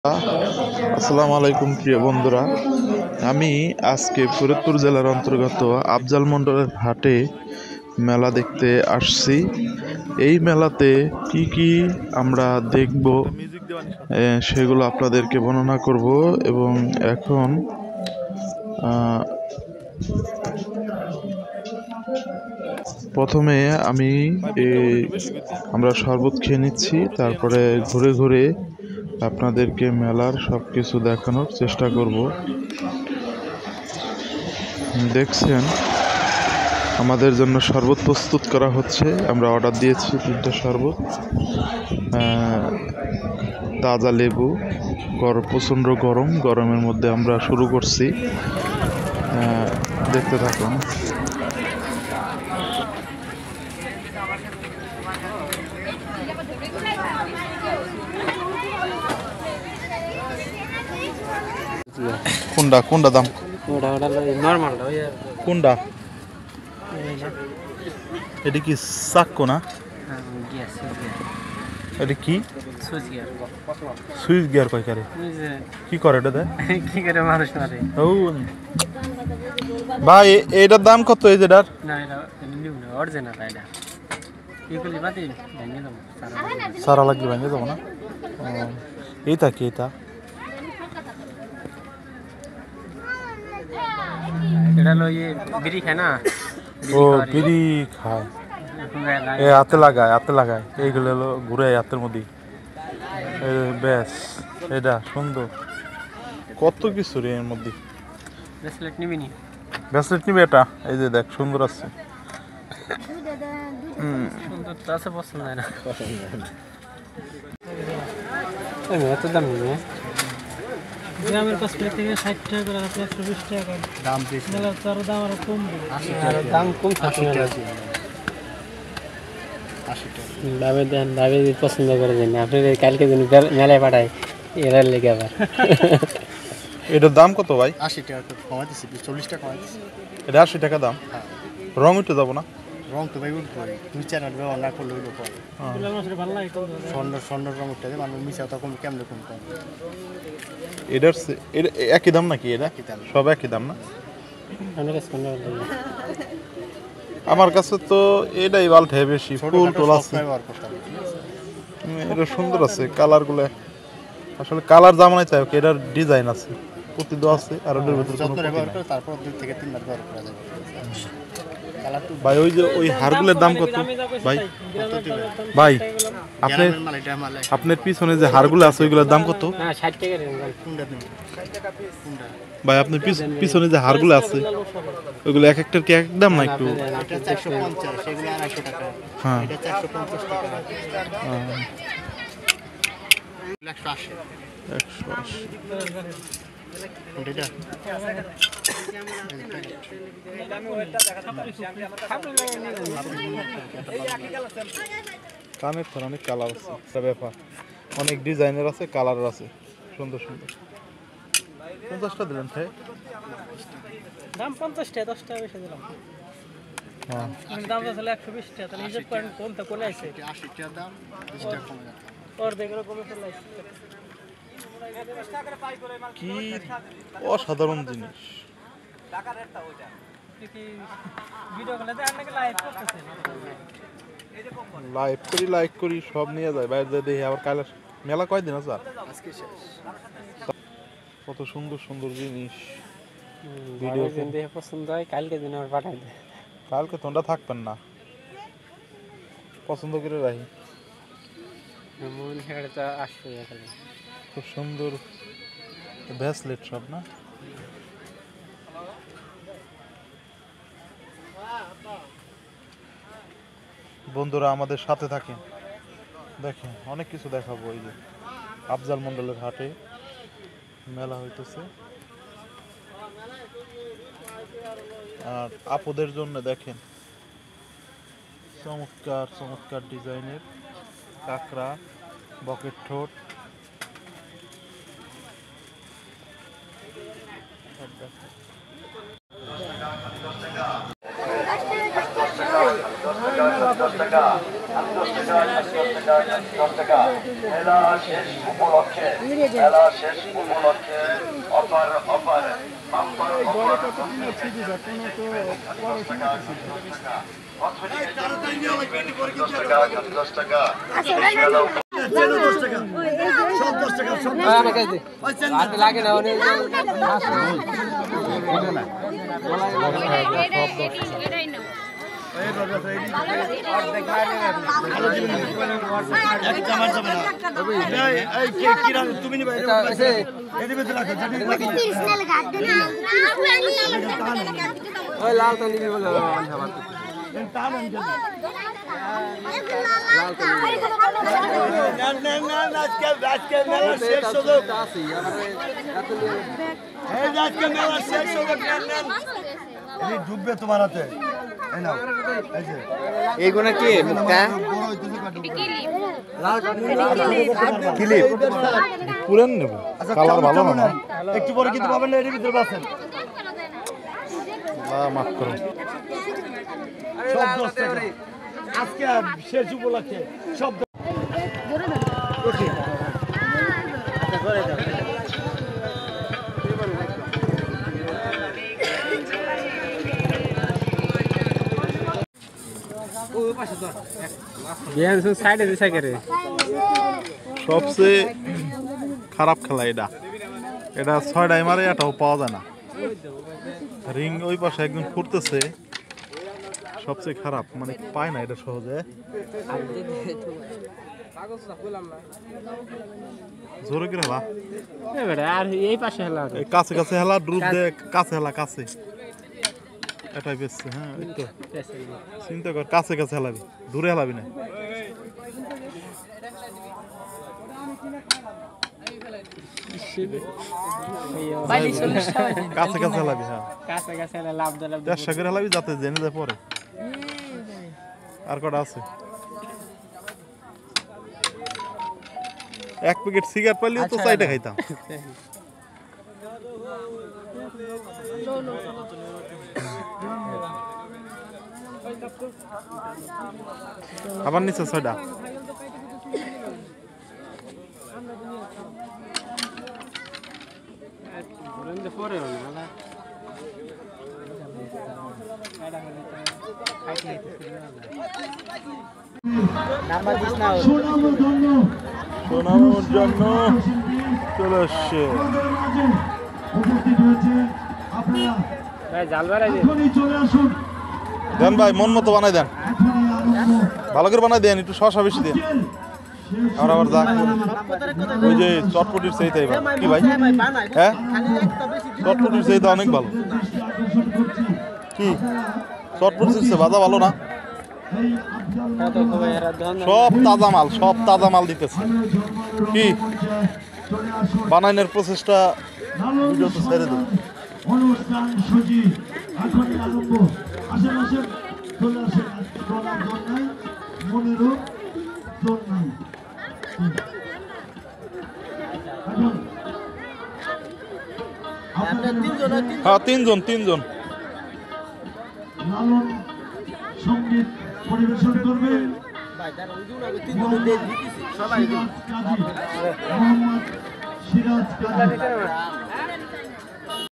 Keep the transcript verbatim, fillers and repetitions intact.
আসসালামু আলাইকুম প্রিয় বন্ধুরা, আমি আজকে ফরিদপুর জেলার অন্তর্গত আফজাল মন্ডলের হাটে মেলা দেখতে আসছি। এই মেলাতে কি কি আমরা দেখব সেগুলো আপনাদেরকে বর্ণনা করব। এবং এখন প্রথমে আমি আমরা শরবত খেয়ে নিচ্ছি, তারপরে ঘুরে ঘুরে আপনাদেরকে মেলার সব কিছু দেখানোর চেষ্টা করব। দেখছেন আমাদের জন্য শরবত প্রস্তুত করা হচ্ছে। আমরা অর্ডার দিয়েছি তিনটা শরবত, তাজা লেবু, গরম, প্রচণ্ড গরম গরমের মধ্যে আমরা শুরু করছি। দেখতে থাকুন। কোনটা কোনটা দাম? কোনটা? এটা কি চাক্কো না? এটা কি সুইচ গিয়ার কয় করে? কি করে এটা দেয়? কি করে মানুষ মারে? ও ভাই, এটার দাম কত? এই যেটার না, এটা অরিজিনাল। এটা ইকুলি বাতি ভেঙে দাও, সারা লাগবে ভেঙে দাও না। এইটা কি? এটা এটা লই বিড়ি খায় না? ও বিড়ি খায়, এ হাতে লাগায়, হাতে লাগায় এইগুলো হলো ঘুরে হাতের মধ্যে। বেশ, এটা সুন্দর। কত কিছু রে এর মধ্যে। ব্রেসলেট নিবি নি? ব্রেসলেট নিবি? এটা এই যে দেখ, সুন্দর আছে। হুম, সুন্দর তো আছে, পছন্দ হয় না। এত দাম নেই। গ্রামের কসমেটিক থেকে ষাট টাকা করে, আপনি একশো বিশ টাকা দাম বেশি। তার দাম আরো কম, দাম কম থাকে। ভাবে দেন, ভাবে পছন্দ করে দেন। আপনি কালকে দিন মেলায় পাঠায় এরার লেগে আবার। এটার দাম কত ভাই? আশি টাকা কমাই দিচ্ছি, চল্লিশ টাকা কমাই দিচ্ছি। এটা আশি টাকা দাম। রং উঠে যাবো না? রং তো ভাই উঠবো, দুই চার হাজার ব্যবহার না করলে হইলো পরে। স্বর্ণ স্বর্ণ রং উঠতে দেবে, মানুষ মিশা তখন কেমন কম কম। এটার একই দাম নাকি? এটা সব একই দাম না? আমার কাছে তো এটাই বাল্ট হে বেশি, ফুল টোল আছে। এটা সুন্দর আছে, কালার গুলো আসলে কালার জামানাই চাই। এটার ডিজাইন আছে, প্রতিটা আছে। আর ওটার ভিতরে তারপর দুই থেকে তিনবার ব্যবহার করা যাবে ভাই। ওই যে ওই হারগুলোর দাম কত ভাই? ভাই আপনার আপনার পিছনে যে হারগুলো আছে ওইগুলোর দাম কত ভাই? আপনার পিছনে যে হারগুলো আছে ওইগুলো এক একটার কি এক দাম না? একটু হ্যাঁ, একশো আশি। কানের তো অনেক কালার আছে, ব্যাপার অনেক ডিজাইনের আছে, কালারের আছে, সুন্দর সুন্দর। পঞ্চাশটা দিলেন ভাই? দাম পঞ্চাশ টাকা, দশ টাকা বেশি দিলাম। হ্যাঁ, দাম আসলে একশো বিশ টাকা। তাহলে হিসাব করেন কোনটা কোলে আছে। আশি টাকা দাম, বিশ টাকা কমে যাচ্ছে। অর্ধেকেরও কমে ফেলে আছে। কি অসাধারণ জিনিস। লাইভ করি লাইক করি সব নিয়ে যায় বাইরে দেখি। আবার কাল মেলা কয়দিন আছে? কত সুন্দর সুন্দর জিনিস। ভিডিও দেখে পছন্দ হয়, কালকে দিন আবার পাঠাই দেয়। কালকে তোমরা থাকবেন না, পছন্দ করে রাখি। খুব সুন্দর ব্রেসলেট সব না? বন্ধুরা আমাদের সাথে থাকেন, দেখেন অনেক কিছু দেখাবো। এই যে আফজাল মন্ডলের হাটে মেলা হইতেছে। আর আপুদের জন্য দেখেন চমৎকার চমৎকার ডিজাইনের কাঁকড়া, বকেট ঠোঁট। দশ টাকা মেলা শেষ উপলক্ষে মেলা শেষ উপলক্ষে অফার অফার বাম্পার অফার দশ টাকা দশ টাকা দশ টাকা সব দশ টাকা সব লাগে না তুমি লাল তো নিবি বলে ডুববে তোমার হাতে এইগুলো কি পুরান নেব কালার ভালো না একটু পরে কিন্তু পাবেন না এর ভিতরে আছেন মাফ করুন সব দশ টাকা আজকে শেষ উপলক্ষে সব সবচেয়ে খারাপ খেলা এটা এটা ছয়টাই মারে এটাও পাওয়া যায় না রিং ওই পাশে একজন ফুটতেছে সবচেয়ে খারাপ মানে পায় না এটা সহজে জোরে করে হেলা আর এই পাশে হেলা কাছে কাছে হেলা ড্রুপ দে কাছে হেলা কাছে এটাই বেশি হ্যাঁ এই তো চিন্তা কর কাছে কাছে হেলাবি দূরে হেলাবি না কাছে কাছে হেলাবি হ্যাঁ কাছে কাছে লাভ দে লাভ দেড়শো করে হেলাবি যাতে জেনে যায় পরে আর কটা আছে এক প্যাকেট সিগারেট পাইলেও তো চাইটা খাইতাম আবার নিচে ছয়টা সোনামুর জন্য চলে আসছে দেন ভাই মন মতো বানাই দেন ভালো করে বানাই দেন একটু শসা বেশি দেন আমরা আবার যা ওই যে চটপটির চাইতে কি ভাই হ্যাঁ চটপটির চাইতে অনেক ভালো কি চটপটির চেয়ে ভাজা ভালো না সব তাজা মাল সব তাজা মাল দিতেছে কি বানানোর প্রসেসটা ভিডিওতে ছেড়ে দেব অনুষ্ঠান সূচি এখন আরম্ভ আশেপাশে চলে আসে বলার দর নাই মনেরও দর নাই হ্যাঁ তিনজন তিনজন লালন সঙ্গীত পরিবেশন করবে মোহাম্মদ সিরাজ কাজী